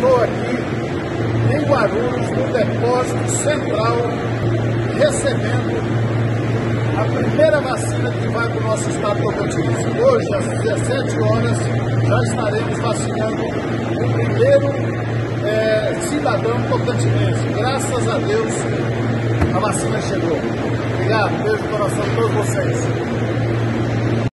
estou aqui em Guarulhos, no depósito central, recebendo a primeira vacina que vai para o nosso estado Tocantins. Hoje, às 17 horas, já estaremos vacinando o primeiro cidadão tocantinense. Graças a Deus, a vacina chegou. Obrigado, beijo no coração de todos vocês.